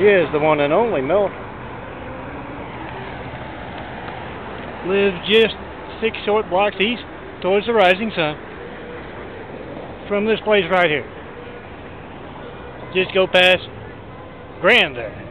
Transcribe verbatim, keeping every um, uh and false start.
He is the one and only Miller. Lives just six short blocks east towards the rising sun from this place right here. Just go past Grand there.